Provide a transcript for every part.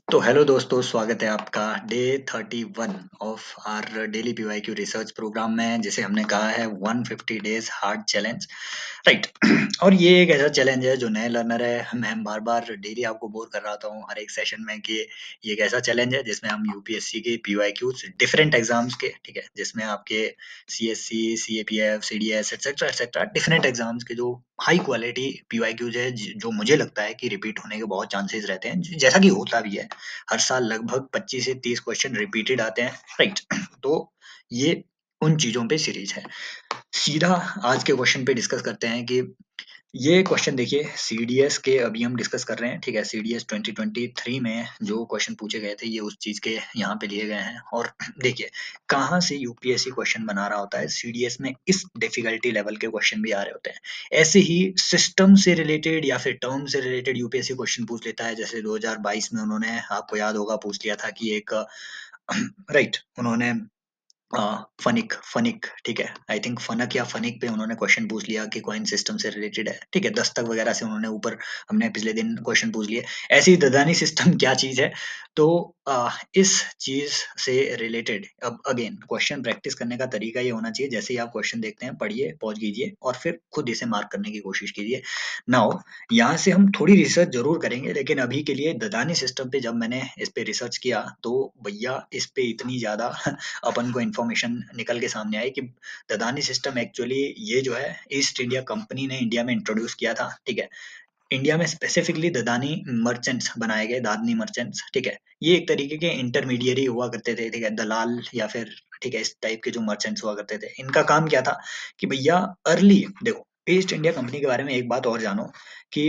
तो हेलो दोस्तों, स्वागत है आपका day 31 of our daily P Y Q research program में, जिसे हमने कहा है 150 डेज हार्ड चैलेंज, राइट। और ये एक ऐसा चैलेंज है जो नए लर्नर है, मैं बार बार डेली आपको बोर कर रहा हूँ हर एक सेशन में कि ये एक ऐसा चैलेंज है जिसमें हम यूपीएससी के पीवाईक्यूज डिफरेंट एग्जाम्स के, ठीक है, जिसमें आपके CSC, CAPF, CDS etcetera etcetera different exams के जो हाई क्वालिटी पीवाईक्यूज है, जो मुझे लगता है कि रिपीट होने के बहुत चांसेस रहते हैं, जैसा कि होता भी है। हर साल लगभग 25 से 30 क्वेश्चन रिपीटेड आते हैं, राइट। तो ये उन चीजों पे सीरीज है। सीधा आज के क्वेश्चन पे डिस्कस करते हैं कि ये क्वेश्चन देखिए, सीडीएस के अभी हम डिस्कस कर रहे हैं, ठीक है। सीडीएस 2023 में जो क्वेश्चन पूछे गए थे ये उस चीज के यहाँ पे लिए गए हैं। और देखिए कहाँ से यूपीएससी क्वेश्चन बना रहा होता है, सीडीएस में इस डिफिकल्टी लेवल के क्वेश्चन भी आ रहे होते हैं। ऐसे ही सिस्टम से रिलेटेड या फिर टर्म से रिलेटेड यूपीएससी क्वेश्चन पूछ लेता है। जैसे 2022 में उन्होंने, आपको याद होगा, पूछ लिया था कि एक राइट, उन्होंने फनिक फनिक ठीक है, आई थिंक फनक या फनिक पे उन्होंने क्वेश्चन पूछ लिया कि कॉइन सिस्टम से रिलेटेड है, ठीक है। दस्तक वगैरह से उन्होंने ऊपर, हमने पिछले दिन क्वेश्चन पूछ लिए। ऐसे ही ददानी सिस्टम क्या चीज है, तो इस चीज से रिलेटेड अब अगेन क्वेश्चन प्रैक्टिस करने का तरीका ये होना चाहिए, जैसे ही आप क्वेश्चन देखते हैं पढ़िए, पॉज कीजिए और फिर खुद इसे मार्क करने की कोशिश कीजिए। नाउ यहाँ से हम थोड़ी रिसर्च जरूर करेंगे, लेकिन अभी के लिए ददानी सिस्टम पे जब मैंने इस पे रिसर्च किया तो भैया इस पे इतनी ज्यादा अपन को इन्फॉर्मेशन निकल के सामने आई कि ददानी सिस्टम एक्चुअली ये जो है ईस्ट इंडिया कंपनी ने इंडिया में इंट्रोड्यूस किया था, ठीक है। इंडिया में स्पेसिफिकली ददानी मर्चेंट्स बनाए गए, दादनी मर्चेंट्स, ठीक है। ये एक तरीके के इंटरमीडियरी हुआ करते थे, ठीक है, दलाल या फिर, ठीक है, इस टाइप के जो मर्चेंट्स हुआ करते थे। इनका काम क्या था कि भैया अर्ली, देखो ईस्ट इंडिया कंपनी के बारे में एक बात और जानो कि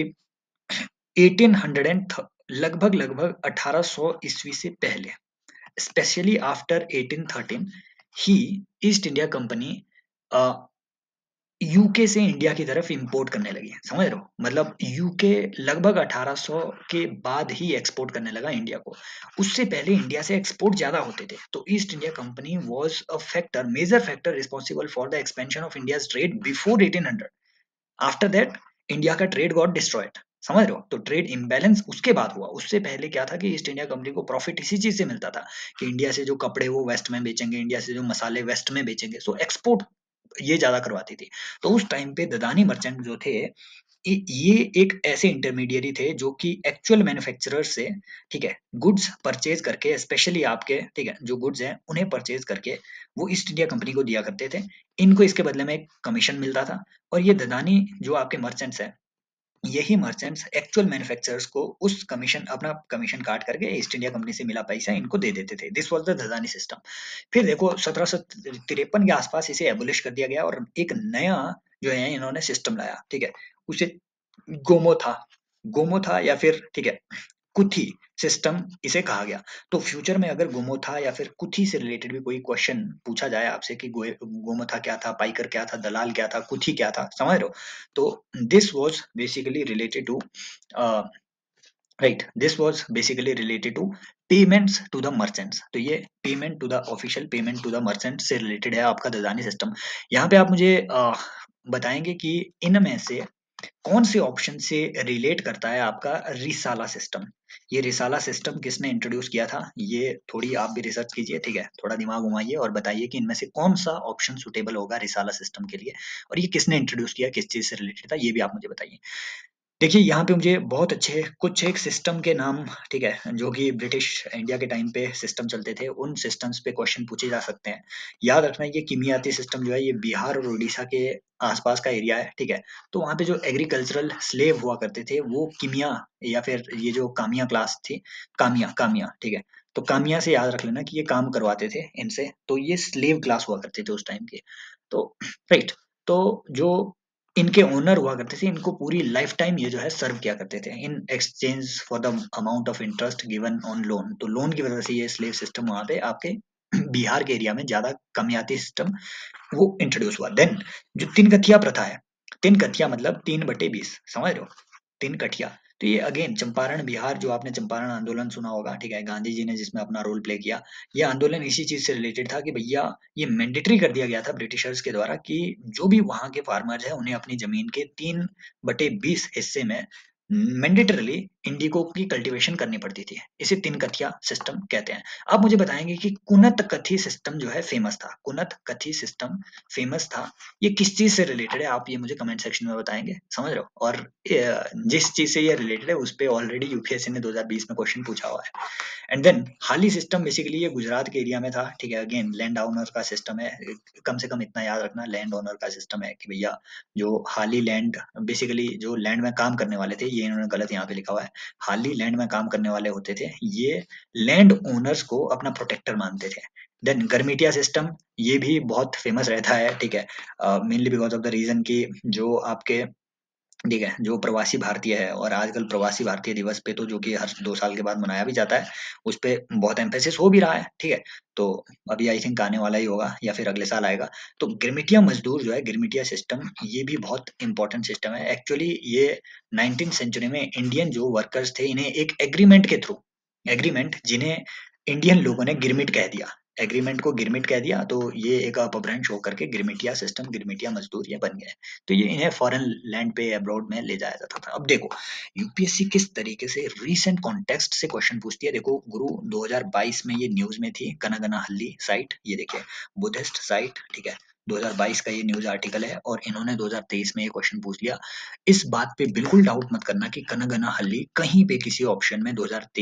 1800 लगभग लगभग 1800 ईस्वी से पहले, स्पेशली आफ्टर 1813, ही ईस्ट इंडिया कंपनी यूके से इंडिया की तरफ इंपोर्ट करने लगी, समझ रहे हो। मतलब यूके लगभग 1800 के बाद ही एक्सपोर्ट करने लगा इंडिया को। उससे पहले इंडिया से एक्सपोर्ट ज्यादा होते थे। तो east India company was a factor, major factor responsible for the expansion of India's trade before 1800। After that India का ट्रेड गॉट डिस्ट्रॉयड, समझ रहे हो। तो ट्रेड इम्बैलेंस उसके बाद हुआ। उससे पहले क्या था कि ईस्ट इंडिया कंपनी को प्रॉफिट इसी चीज से मिलता था कि इंडिया से जो कपड़े वो वेस्ट में बेचेंगे, इंडिया से जो मसाले वेस्ट में बेचेंगे, सो एक्सपोर्ट ये ज्यादा करवाती थी। तो उस टाइम पे ददानी मर्चेंट जो थे, ये एक ऐसे इंटरमीडियरी थे जो कि एक्चुअल मैन्युफैक्चरर से, ठीक है, गुड्स परचेज करके, स्पेशली आपके, ठीक है, जो गुड्स हैं उन्हें परचेज करके वो ईस्ट इंडिया कंपनी को दिया करते थे। इनको इसके बदले में एक कमीशन मिलता था। और ये ददानी जो आपके मर्चेंट्स हैं, यही मर्चेंट्स एक्चुअल मैन्युफैक्चरर्स को उस कमीशन, अपना कमीशन काट करके ईस्ट इंडिया कंपनी से मिला पैसा इनको दे देते थे। This was the dadni system. फिर देखो 1753 के आसपास इसे एबोलिश कर दिया गया और एक नया जो है इन्होंने सिस्टम लाया, ठीक है। उसे गोमोथा, गोमोथा या फिर, ठीक है, कुथी सिस्टम इसे कहा गया। तो फ्यूचर में अगर गोमोथा या फिर कुथी से रिलेटेड भी कोई क्वेश्चन पूछा जाए आपसे कि गोमोथा क्या था, पाइकर क्या था, दलाल क्या था, कुथी क्या था, समझ रहे हो। तो this was basically related to, right, this was basically related to payments to the merchants. तो ये payment to the official payment to the merchant से रिलेटेड है आपका ददानी सिस्टम। यहाँ पे आप मुझे बताएंगे कि इनमें से कौन से ऑप्शन से रिलेट करता है आपका रिसाला सिस्टम। ये रिसाला सिस्टम किसने इंट्रोड्यूस किया था, ये थोड़ी आप भी रिसर्च कीजिए, ठीक है। थोड़ा दिमाग घुमाइए और बताइए कि इनमें से कौन सा ऑप्शन सुटेबल होगा रिसाला सिस्टम के लिए, और ये किसने इंट्रोड्यूस किया, किस चीज से रिलेटेड था, ये भी आप मुझे बताइए। देखिए यहाँ पे मुझे बहुत अच्छे कुछ एक सिस्टम के नाम, ठीक है, जो कि ब्रिटिश इंडिया के टाइम पे सिस्टम चलते थे, उन सिस्टम्स पे क्वेश्चन पूछे जा सकते हैं। याद रखना ये किमियाती सिस्टम जो है ये बिहार और उड़ीसा के आसपास का एरिया है, ठीक है। तो वहाँ पे जो एग्रीकल्चरल स्लेव हुआ करते थे वो किमिया या फिर ये जो कामिया क्लास थी, कामिया कामिया, ठीक है। तो कामिया से याद रख लेना कि ये काम करवाते थे इनसे, तो ये स्लेव क्लास हुआ करते थे उस टाइम के। तो राइट, तो जो इनके ओनर हुआ करते थे, इनको पूरी लाइफ टाइम ये जो है सर्व किया करते थे in exchange for the amount of interest given on loan. तो लोन की वजह से ये स्लेव सिस्टम वहां पे आपके बिहार के एरिया में ज्यादा कमियाती सिस्टम वो इंट्रोड्यूस हुआ। देन जो तीन कथिया प्रथा है, तीन कथिया मतलब 3/20, समझ रहे हो, तीन कठिया। तो ये अगेन चंपारण बिहार, जो आपने चंपारण आंदोलन सुना होगा, ठीक है, गांधी जी ने जिसमें अपना रोल प्ले किया, ये आंदोलन इसी चीज से रिलेटेड था कि भैया ये मैंडेटरी कर दिया गया था ब्रिटिशर्स के द्वारा कि जो भी वहां के फार्मर्स है उन्हें अपनी जमीन के 3/20 हिस्से में मैंडेटरली इंडिगो की कल्टीवेशन करनी पड़ती थी। इसे तिनकथिया सिस्टम कहते हैं। आप मुझे बताएंगे कि कुनत कथी सिस्टम जो है फेमस था, कुनत कथी सिस्टम फेमस था, ये किस चीज से रिलेटेड है, आप ये मुझे कमेंट सेक्शन में बताएंगे, समझ रहे हो। और जिस चीज से ये रिलेटेड है उस पर ऑलरेडी यूपीएससी ने 2020 में क्वेश्चन पूछा हुआ है। And then hali system basically ये गुजरात के एरिया में था, ठीक है। अगेन लैंड ओनर का सिस्टम है, कम से कम इतना याद रखना, लैंड ओनर का सिस्टम है कि भैया जो हाली लैंड, बेसिकली जो लैंड में काम करने वाले थे, ये इन्होंने गलत यहाँ पे लिखा हुआ है, हाली लैंड में काम करने वाले होते थे, ये लैंड ओनर्स को अपना प्रोटेक्टर मानते थे। देन गरमीटिया सिस्टम, ये भी बहुत फेमस रहता है, ठीक है, mainly because of the reason की जो आपके, ठीक है, जो प्रवासी भारतीय है, और आजकल प्रवासी भारतीय दिवस पे तो जो कि हर 2 साल के बाद मनाया भी जाता है, उस पे बहुत एम्फेसिस हो भी रहा है, ठीक है। तो अभी आई थिंक आने वाला ही होगा या फिर अगले साल आएगा। तो गिरमिटिया मजदूर जो है, गिरमिटिया सिस्टम, ये भी बहुत इंपॉर्टेंट सिस्टम है। एक्चुअली ये 19th सेंचुरी में इंडियन जो वर्कर्स थे, इन्हें एक एग्रीमेंट के थ्रू, एग्रीमेंट जिन्हें इंडियन लोगों ने गिरमिट कह दिया, एग्रीमेंट को गिरमिट कह दिया, तो ये एक अपभ्रंश होकर के गिरमिटिया सिस्टम, गिरमिटिया मजदूर ये बन गए। तो ये इन्हें फॉरेन लैंड पे अब्रॉड में ले जाया जाता था। अब देखो यूपीएससी किस तरीके से रीसेंट कॉन्टेक्स्ट से क्वेश्चन पूछती है। देखो गुरु 2022 में ये न्यूज में थी, कनागनाहल्ली साइट, ये देखिए बुद्धिस्ट साइट, ठीक है, 2022 का ये न्यूज आर्टिकल है, और इन्होंने 2023 में ये क्वेश्चन पूछ लिया। इस बात पे बिल्कुल डाउट मत करना कि कनागनाहल्ली कहीं पे किसी ऑप्शन में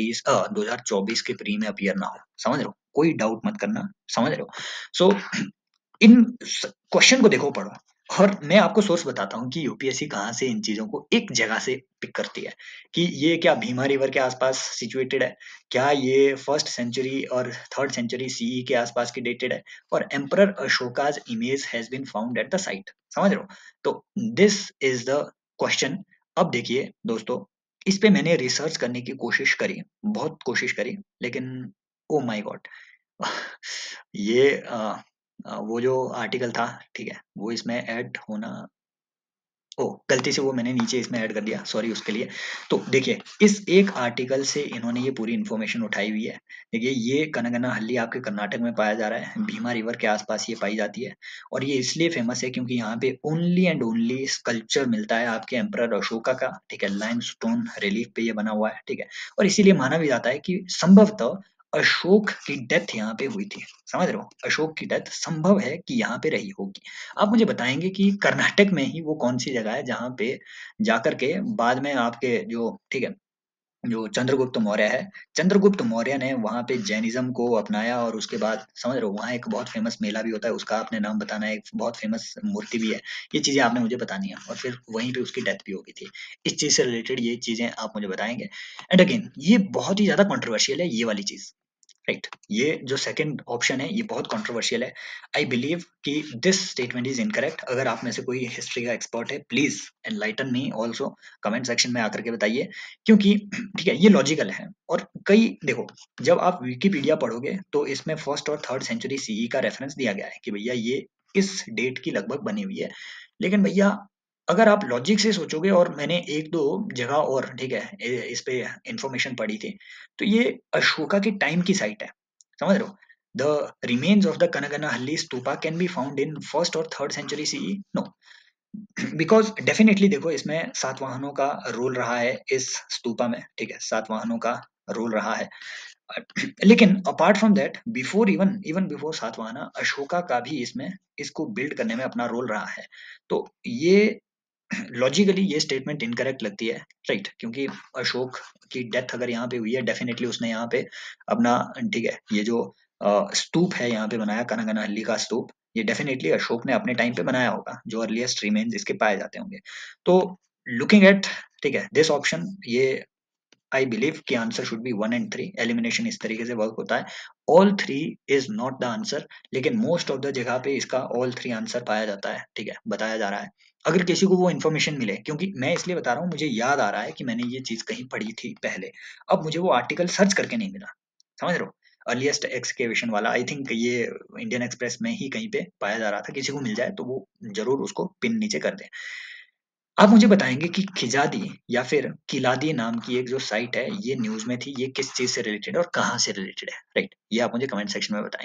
2024 के प्री में अपीयर ना हो, समझ रहे हो, कोई डाउट मत करना, समझ रहे हो। सो इन क्वेश्चन को देखो, पढ़ो, और मैं आपको सोर्स बताता हूँ कि यूपीएससी कहाँ से इन चीजों को एक जगह से पिक करती है, कि ये क्या भीमा रिवर के आसपास सिचुएटेड है, क्या ये 1st सेंचुरी और 3rd सेंचुरी सीई के आसपास की डेटेड है, और emperor Ashoka's image has been found at the site, समझ रहे हो। तो दिस इज द क्वेश्चन। अब देखिए दोस्तों, इस पे मैंने रिसर्च करने की कोशिश करी, बहुत कोशिश करी, लेकिन ओ माय गॉड, ये वो जो आर्टिकल था, ठीक है, वो इसमें ऐड होना, ओ गलती से वो मैंने नीचे इसमें ऐड कर दिया, सॉरी उसके लिए। तो देखिए इस एक आर्टिकल से इन्होंने ये पूरी इन्फॉर्मेशन उठाई हुई है। देखिए ये कनगनाहल्ली आपके कर्नाटक में पाया जा रहा है, भीमा रिवर के आसपास ये पाई जाती है, और ये इसलिए फेमस है क्योंकि यहाँ पे ओनली एंड ओनली स्कल्पचर मिलता है आपके एम्परर अशोका का, ठीक है, लाइमस्टोन रिलीफ पे ये बना हुआ है, ठीक है। और इसीलिए माना भी जाता है कि संभवतः अशोक की डेथ यहाँ पे हुई थी, समझ रहे हो, अशोक की डेथ संभव है कि यहाँ पे रही होगी। आप मुझे बताएंगे कि कर्नाटक में ही वो कौन सी जगह है जहाँ पे जाकर के बाद में आपके जो, ठीक है, जो चंद्रगुप्त मौर्य है, चंद्रगुप्त मौर्य ने वहां पे जैनिज्म को अपनाया, और उसके बाद समझ रहे हो वहाँ एक बहुत फेमस मेला भी होता है, उसका आपने नाम बताना है, एक बहुत फेमस मूर्ति भी है, ये चीजें आपने मुझे बतानी है, और फिर वहीं पे उसकी डेथ भी हो गई थी। इस चीज से रिलेटेड ये चीजें आप मुझे बताएंगे। एंड अगेन ये बहुत ही ज्यादा कॉन्ट्रोवर्शियल है, ये वाली चीज, राइट। ये जो सेकंड ऑप्शन है ये बहुत कंट्रोवर्शियल है। आई बिलीव कि दिस स्टेटमेंट इज इनकरेक्ट। अगर आप में से कोई हिस्ट्री का एक्सपर्ट है, please enlighten me also, comment section में आकर के बताइए, क्योंकि ठीक है ये लॉजिकल है। और कई देखो, जब आप विकिपीडिया पढ़ोगे तो इसमें 1st और 3rd सेंचुरी सीई का रेफरेंस दिया गया है कि भैया ये इस डेट की लगभग बनी हुई है। लेकिन भैया अगर आप लॉजिक से सोचोगे, और मैंने एक दो जगह और, ठीक है, इस पे इंफॉर्मेशन पढ़ी थी, तो ये अशोका के टाइम की साइट है, समझ रहे हो। The remains of the Kanaganahalli stupa can be found in 1st और 3rd century CE, no, because definitely देखो इसमें सातवाहनों का रोल रहा है इस स्तूपा में, ठीक है, सातवाहनों का रोल रहा है। लेकिन apart from that, before even even before Satavahana, Ashoka का भी इसमें इसको बिल्ड करने में अपना रोल रहा है। तो ये लॉजिकली ये स्टेटमेंट इनकरेक्ट लगती है, राइट, क्योंकि अशोक की डेथ अगर यहाँ पे हुई है, डेफिनेटली उसने यहाँ पे अपना, ठीक है, ये जो स्तूप है यहाँ पे बनाया, कनगनाहल्ली का स्तूप, ये डेफिनेटली अशोक ने अपने टाइम पे बनाया होगा, जो अर्लीस्ट रिमेन्स इसके पाए जाते होंगे। तो लुकिंग एट, ठीक है, दिस ऑप्शन, ये आई बिलीव कि answer should be 1 and 3। Elimination इस तरीके से वर्क होता है, all 3 is not the answer, लेकिन मोस्ट ऑफ द जगह पे इसका ऑल 3 आंसर पाया जाता है, ठीक है, बताया जा रहा है। अगर किसी को वो इन्फॉर्मेशन मिले, क्योंकि मैं इसलिए बता रहा हूँ, मुझे याद आ रहा है कि मैंने ये चीज कहीं पढ़ी थी पहले, अब मुझे वो आर्टिकल सर्च करके नहीं मिला, समझ रहे हो। अर्लीस्ट एक्सकेवेशन वाला, आई थिंक ये इंडियन एक्सप्रेस में ही कहीं पे पाया जा रहा था, किसी को मिल जाए तो वो जरूर उसको पिन नीचे कर दें। आप मुझे बताएंगे कि खिजादी या फिर किलादी नाम की एक जो साइट है, ये न्यूज में थी, ये किस चीज से रिलेटेड और कहाँ से रिलेटेड है, राइट, ये आप मुझे कमेंट सेक्शन में बताएंगे।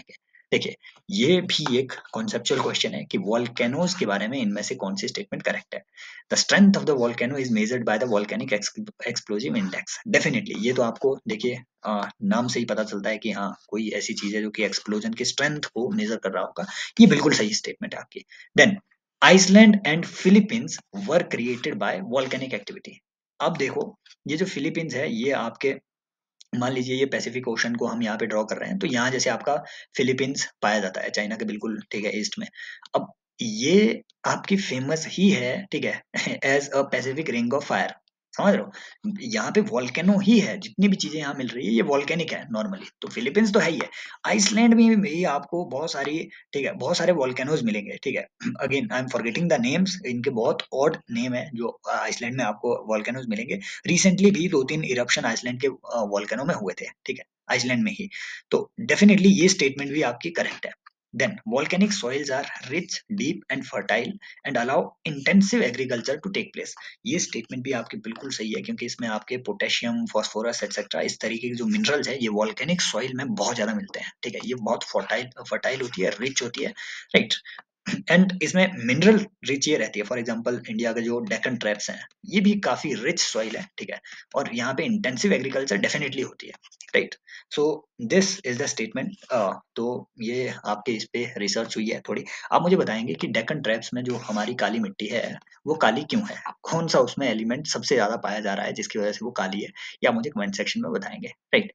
देखिए, ये भी एक कॉन्सेप्चुअल क्वेश्चन है कि वोल्केनोज के बारे में इनमें से कौन सी स्टेटमेंट करेक्ट है। The strength of the volcano is measured by the volcanic explosive index. Definitely ये तो आपको देखिए नाम से ही पता चलता है कि हाँ कोई ऐसी चीज है जो कि एक्सप्लोजन की स्ट्रेंथ को मेजर कर रहा होगा। ये बिल्कुल सही स्टेटमेंट है आपकी। Then Iceland and Philippines were created by volcanic activity. अब देखो ये जो फिलीपींस है ये आपके मान लीजिए ये पैसिफिक ओशन को हम यहाँ पे ड्रॉ कर रहे हैं, तो यहाँ जैसे आपका फिलीपींस पाया जाता है चाइना के बिल्कुल ठीक है ईस्ट में। अब ये आपकी फेमस ही है ठीक है as a Pacific ring of fire. समझ रहे हो, यहाँ पे वॉल्केनो ही है, जितनी भी चीजें यहाँ मिल रही है ये वॉल्केनिक है नॉर्मली। तो फिलीपींस तो है ही है। आइसलैंड में भी आपको बहुत सारी ठीक है बहुत सारे वॉल्केनोज मिलेंगे ठीक है। Again I am forgetting the names, इनके बहुत ऑड नेम है जो आइसलैंड में आपको वॉल्केनोज मिलेंगे। रिसेंटली भी 2-3 इरप्शन आइसलैंड के वॉल्केनो में हुए थे ठीक है, आइसलैंड में ही। तो डेफिनेटली ये स्टेटमेंट भी आपकी करेक्ट है। Then volcanic soils are rich, deep and fertile and allow intensive agriculture to take place। ये स्टेटमेंट भी आपकी बिल्कुल सही है क्योंकि इसमें आपके पोटेशियम, फास्फोरस एक्सेट्रा इस तरीके के जो मिनरल्स है ये वॉल्केनिक सॉइल में बहुत ज्यादा मिलते हैं ठीक है। ये बहुत फर्टाइल फर्टाइल होती है, रिच होती है, राइट। एंड इसमें मिनरल रिच ये रहती है। फॉर एग्जांपल इंडिया के जो डेक्कन ट्रैप्स हैं ये भी काफी रिच सॉइल है ठीक है। और यहाँ पे इंटेंसिव एग्रीकल्चर डेफिनेटली होती है, right. So this is the statement. तो ये आपके इस पे रिसर्च हुई है थोड़ी। आप मुझे बताएंगे कि डेक्कन ट्रैप्स में जो हमारी काली मिट्टी है वो काली क्यों है, कौन सा उसमें एलिमेंट सबसे ज्यादा पाया जा रहा है जिसकी वजह से वो काली है, या मुझे कमेंट सेक्शन में बताएंगे, राइट।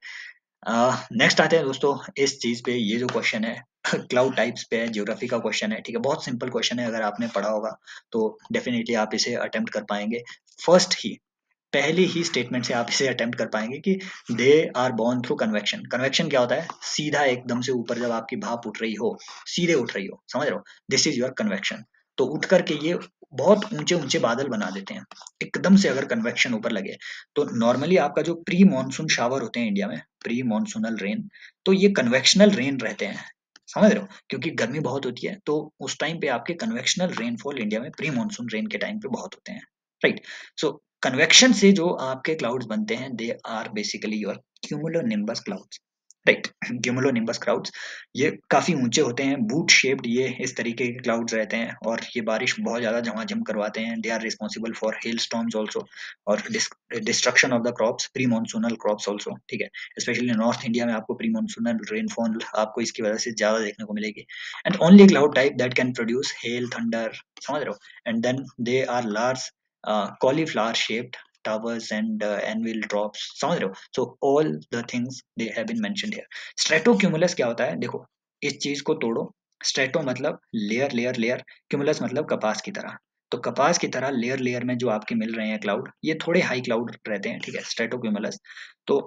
नेक्स्ट आते हैं दोस्तों इस चीज पे। ये जो क्वेश्चन है क्लाउड टाइप्स पे है, ज्योग्राफी का क्वेश्चन है ठीक है। बहुत सिंपल क्वेश्चन है, अगर आपने पढ़ा होगा तो डेफिनेटली आप इसे अटेम्प्ट कर पाएंगे। फर्स्ट ही पहले ही स्टेटमेंट से आप इसे अटेम्प्ट कर पाएंगे कि they are borne through convection. Convection क्या होता है, सीधा एकदम से ऊपर जब आपकी भाप उठ रही हो, सीधे उठ रही हो, समझ रहे हो, दिस इज योर कन्वेक्शन। तो उठ करके ये बहुत ऊंचे ऊंचे बादल बना देते हैं एकदम से अगर कन्वेक्शन ऊपर लगे। तो नॉर्मली आपका जो प्री मॉनसून शावर होते हैं इंडिया में, प्री मॉनसूनल रेन, तो ये कन्वेक्शनल रेन रहते हैं, समझ रहे हो, क्योंकि गर्मी बहुत होती है तो उस टाइम पे आपके कन्वेक्शनल रेनफॉल इंडिया में प्री मॉनसून रेन के टाइम पे बहुत होते हैं, राइट। सो कन्वेक्शन से जो आपके क्लाउड्स बनते हैं they are basically your cumulonimbus clouds, right. Cumulonimbus clouds ये काफी ऊंचे होते हैं, बूट शेप्ड ये इस तरीके के क्लाउड्स रहते हैं और ये बारिश बहुत ज्यादा झमाझम करवाते हैं। They are responsible for hail storms also और destruction of the crops, pre monsoonal crops also, ठीक है। स्पेशली नॉर्थ इंडिया में आपको प्री मॉनसूनल रेनफॉल आपको इसकी वजह से ज्यादा देखने को मिलेगी। And only cloud type that can produce hail thunder, समझ रहे हो। And then they are large cauliflower shaped towers and anvil drops, समझ रहे हो। so all the things they have been mentioned here। स्ट्रेटोक्यूमुलस क्या होता है, देखो इस चीज को तोड़ो। स्ट्रेटो मतलब लेयर लेयर लेयर, क्यूमुलस मतलब कपास की तरह। तो कपास की तरह लेयर लेयर में जो आपके मिल रहे हैं क्लाउड, ये थोड़े हाई क्लाउड रहते हैं ठीक है, स्ट्रेटोक्यूमुलस। तो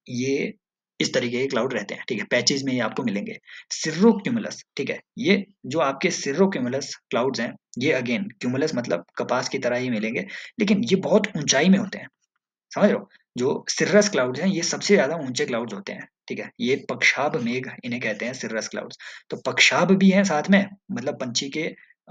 ये इस तरीके के क्लाउड रहते हैं ठीक है, पैचेज में ये आपको मिलेंगे। सिर्रोक्यूमुलस ठीक है, ये जो आपके सिर्रोक्यूमुलस क्लाउड्स हैं ये अगेन क्यूमुलस मतलब कपास की तरह ही मिलेंगे, लेकिन ये बहुत ऊंचाई में होते हैं, समझ रहे हो। जो सिर्रस क्लाउड्स हैं ये सबसे ज्यादा ऊंचे क्लाउड्स होते हैं ठीक है। ये पक्षाभ मेघ इन्हें कहते हैं, सिर्रस क्लाउड्स। तो पक्षाभ भी हैं साथ में, मतलब पंछी के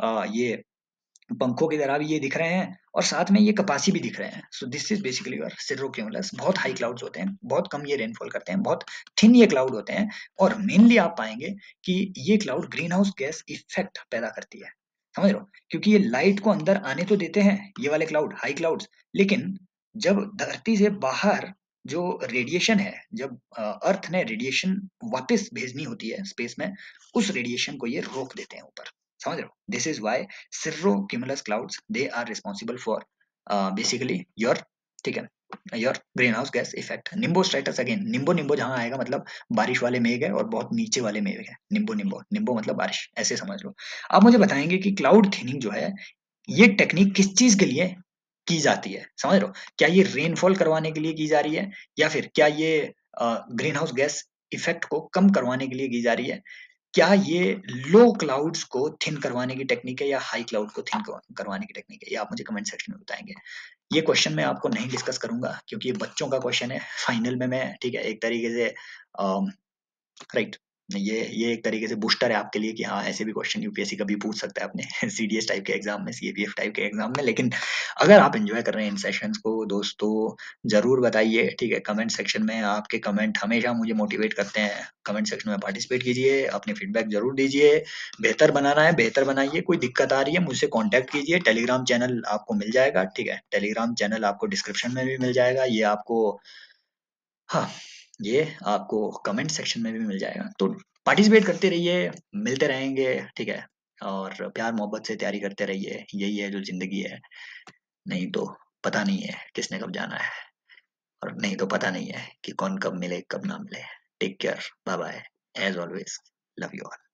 ये पंखों की तरह भी ये दिख रहे हैं और साथ में ये कपासी भी दिख रहे हैं। So this is basically your cirrocumulus. बहुत हाई क्लाउड्स होते हैं, बहुत कम ये रेनफॉल करते हैं, बहुत थिन ये क्लाउड होते हैं। और मेनली आप पाएंगे कि ये cloud green house gas effect पैदा करती है, समझ रहे हो, क्योंकि ये लाइट को अंदर आने तो देते हैं ये वाले क्लाउड, हाई क्लाउड्स, लेकिन जब धरती से बाहर जो रेडिएशन है, जब अर्थ ने रेडिएशन वापस भेजनी होती है स्पेस में, उस रेडिएशन को ये रोक देते हैं ऊपर, समझ रहे हो। This is why cirrocumulus clouds they are responsible for basically your ठीक है your green house gas effect. Nimbostratus again, nimbo nimbo जहां आएगा मतलब बारिश वाले मेघ है और बहुत नीचे वाले मेघ है। निम्बो निम्बो निम्बो मतलब बारिश, ऐसे समझ लो। आप मुझे बताएंगे कि क्लाउड थिनिंग जो है ये टेक्निक किस चीज के लिए की जाती है, समझ रहे हो। क्या ये रेनफॉल करवाने के लिए की जा रही है, या फिर क्या ये ग्रीन हाउस गैस इफेक्ट को कम करवाने के लिए की जा रही है, क्या ये लो क्लाउड्स को थिन करवाने की टेक्निक है, या हाई क्लाउड को थिन करवाने की टेक्निक है, ये आप मुझे कमेंट सेक्शन में बताएंगे। ये क्वेश्चन मैं आपको नहीं डिस्कस करूंगा क्योंकि ये बच्चों का क्वेश्चन है। फाइनल में मैं ठीक है एक तरीके से राइट ये एक तरीके से बूस्टर है आपके लिए कि हाँ ऐसे भी क्वेश्चन यूपीएससी कभी पूछ सकता है अपने सीडीएस टाइप के एग्जाम में, सीएपीएफ टाइप के एग्जाम में। लेकिन अगर आप एंजॉय कर रहे हैं इन सेशंस को दोस्तों, जरूर बताइए, ठीक है, कमेंट सेक्शन में। आपके कमेंट हमेशा मुझे मोटिवेट करते हैं। कमेंट सेक्शन में पार्टिसिपेट कीजिए, अपने फीडबैक जरूर दीजिए। बेहतर बनाना है बेहतर बनाइए, कोई दिक्कत आ रही है मुझसे कॉन्टेक्ट कीजिए। टेलीग्राम चैनल आपको मिल जाएगा, ठीक है, टेलीग्राम चैनल आपको डिस्क्रिप्शन में भी मिल जाएगा, ये आपको, हाँ, ये आपको कमेंट सेक्शन में भी मिल जाएगा। तो पार्टिसिपेट करते रहिए, मिलते रहेंगे, ठीक है, और प्यार मोहब्बत से तैयारी करते रहिए। यही है जो जिंदगी है, नहीं तो पता नहीं है किसने कब जाना है, और नहीं तो पता नहीं है कि कौन कब मिले कब ना मिले। Take care, bye bye, as always, love you all.